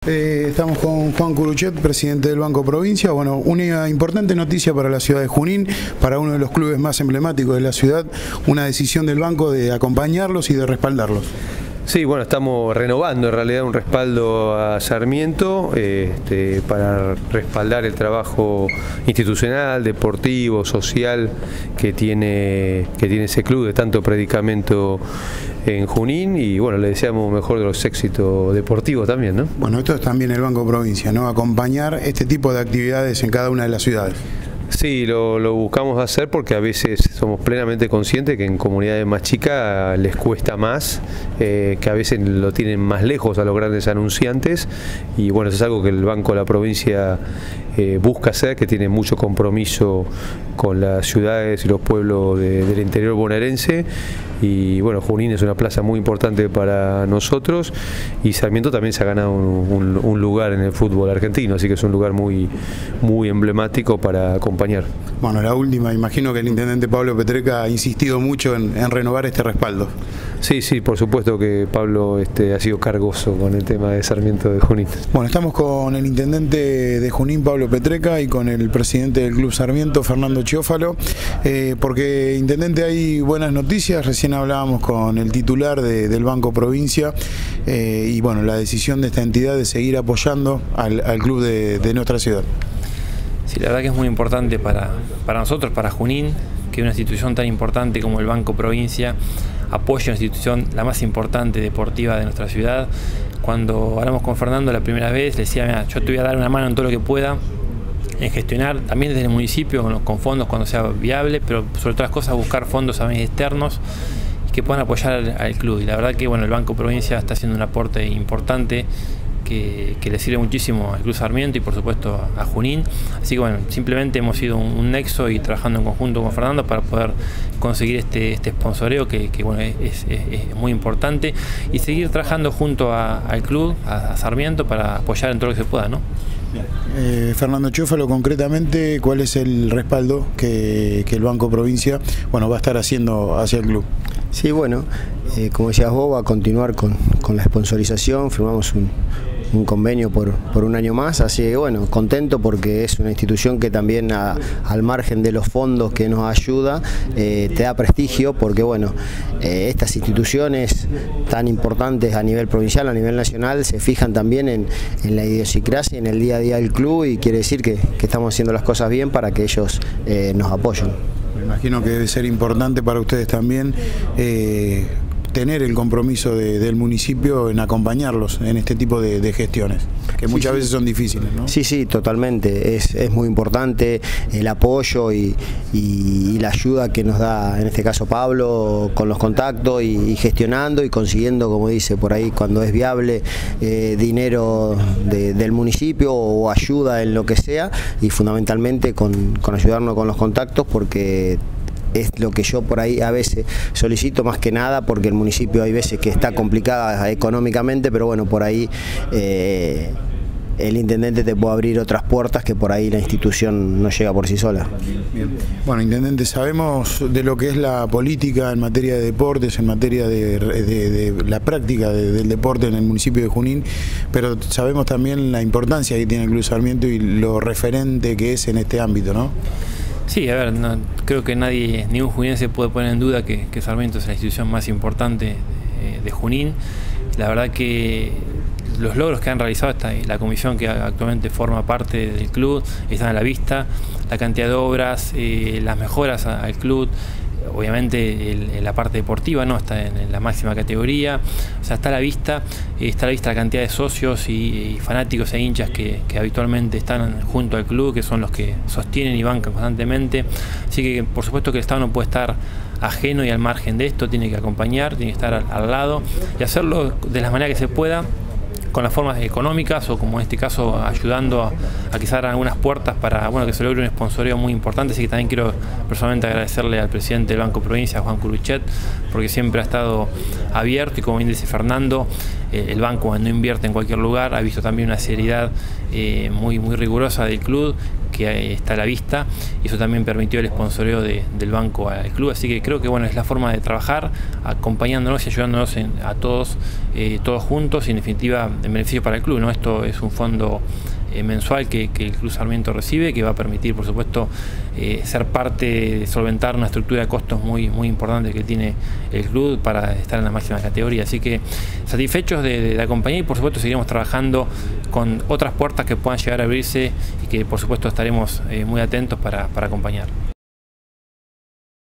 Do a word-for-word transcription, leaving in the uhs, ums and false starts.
Eh, estamos con Juan Curuchet, presidente del Banco Provincia. Bueno, una importante noticia para la ciudad de Junín, para uno de los clubes más emblemáticos de la ciudad, una decisión del banco de acompañarlos y de respaldarlos. Sí, bueno, estamos renovando en realidad un respaldo a Sarmiento este, para respaldar el trabajo institucional, deportivo, social que tiene, que tiene ese club de tanto predicamento en Junín, y bueno, le deseamos mejor de los éxitos deportivos también, ¿no? Bueno, esto es también el Banco Provincia, ¿no? Acompañar este tipo de actividades en cada una de las ciudades. Sí, lo, lo buscamos hacer porque a veces somos plenamente conscientes que en comunidades más chicas les cuesta más, eh, que a veces lo tienen más lejos a los grandes anunciantes, y bueno, eso es algo que el Banco de la Provincia eh, busca hacer, que tiene mucho compromiso con las ciudades y los pueblos de, del interior bonaerense. Y bueno, Junín es una plaza muy importante para nosotros, y Sarmiento también se ha ganado un, un, un lugar en el fútbol argentino, así que es un lugar muy, muy emblemático para acompañar. Bueno, la última, imagino que el intendente Pablo Petreca ha insistido mucho en, en renovar este respaldo. Sí, sí, por supuesto que Pablo este, ha sido cargoso con el tema de Sarmiento de Junín. Bueno, estamos con el intendente de Junín, Pablo Petreca, y con el presidente del Club Sarmiento, Fernando Chiófalo, eh, porque, intendente, hay buenas noticias. Recién hablábamos con el titular de, del Banco Provincia, eh, y bueno, la decisión de esta entidad de seguir apoyando al, al club de, de nuestra ciudad. Sí, la verdad que es muy importante para, para nosotros, para Junín, que una institución tan importante como el Banco Provincia apoye a una institución la más importante deportiva de nuestra ciudad. Cuando hablamos con Fernando la primera vez, le decía, mira, yo te voy a dar una mano en todo lo que pueda, en gestionar, también desde el municipio, con, con fondos cuando sea viable, pero sobre todas las cosas buscar fondos también externos que puedan apoyar al, al club. Y la verdad que bueno, el Banco Provincia está haciendo un aporte importante que, que le sirve muchísimo al Club Sarmiento y por supuesto a Junín. Así que bueno, simplemente hemos sido un, un nexo y trabajando en conjunto con Fernando para poder conseguir este, este sponsoreo que, que bueno, es, es, es muy importante, y seguir trabajando junto a, al club, a, a Sarmiento, para apoyar en todo lo que se pueda, ¿no? Eh, Fernando Chiófalo, concretamente, ¿cuál es el respaldo que, que el Banco Provincia bueno, va a estar haciendo hacia el club? Sí, bueno, eh, como decías vos, va a continuar con, con la sponsorización. Firmamos un, un convenio por, por un año más, así que bueno, contento porque es una institución que también a, al margen de los fondos que nos ayuda, eh, te da prestigio, porque bueno, eh, estas instituciones tan importantes a nivel provincial, a nivel nacional, se fijan también en, en la idiosincrasia, en el día a día del club, y quiere decir que, que estamos haciendo las cosas bien para que ellos eh, nos apoyen. Me imagino que debe ser importante para ustedes también eh, tener el compromiso de, del municipio en acompañarlos en este tipo de, de gestiones, que muchas sí, veces sí. son difíciles, ¿no? Sí, sí, totalmente. Es, es muy importante el apoyo y, y, y la ayuda que nos da, en este caso Pablo, con los contactos y, y gestionando y consiguiendo, como dice por ahí, cuando es viable, eh, dinero de, del municipio o ayuda en lo que sea, y fundamentalmente con, con ayudarnos con los contactos, porque es lo que yo por ahí a veces solicito más que nada, porque el municipio hay veces que está complicada económicamente, pero bueno, por ahí eh, el intendente te puede abrir otras puertas que por ahí la institución no llega por sí sola. Bien. Bueno, intendente, sabemos de lo que es la política en materia de deportes, en materia de, de, de la práctica de, del deporte en el municipio de Junín, pero sabemos también la importancia que tiene el Club Sarmiento y lo referente que es en este ámbito, ¿no? Sí, a ver, no, creo que nadie, ningún juninense puede poner en duda que, que Sarmiento es la institución más importante de, de Junín. La verdad que los logros que han realizado esta, la comisión que actualmente forma parte del club están a la vista, la cantidad de obras, eh, las mejoras al club. Obviamente el, en la parte deportiva no está en, en la máxima categoría, o sea, está a la vista, eh, está a la vista la cantidad de socios y, y fanáticos e hinchas que, que habitualmente están junto al club, que son los que sostienen y bancan constantemente. Así que por supuesto que el Estado no puede estar ajeno y al margen de esto, tiene que acompañar, tiene que estar al, al lado y hacerlo de la manera que se pueda, con las formas económicas, o como en este caso ayudando a, a que se abran algunas puertas para bueno, que se logre un sponsoreo muy importante. Así que también quiero personalmente agradecerle al presidente del Banco Provincia, Juan Curuchet, porque siempre ha estado abierto, y como bien dice Fernando, eh, el banco no invierte en cualquier lugar, ha visto también una seriedad eh, muy, muy rigurosa del club, que está a la vista, y eso también permitió el sponsoreo de, del banco al club. Así que creo que bueno, es la forma de trabajar, acompañándonos y ayudándonos en, a todos, eh, todos juntos, y en definitiva en beneficio para el club, ¿no? Esto es un fondo eh, mensual que, que el Club Sarmiento recibe, que va a permitir, por supuesto, eh, ser parte de solventar una estructura de costos muy, muy importante que tiene el club para estar en la máxima categoría. Así que satisfechos de, de, de acompañar, y por supuesto seguiremos trabajando con otras puertas que puedan llegar a abrirse, y que por supuesto estaremos eh, muy atentos para, para acompañar.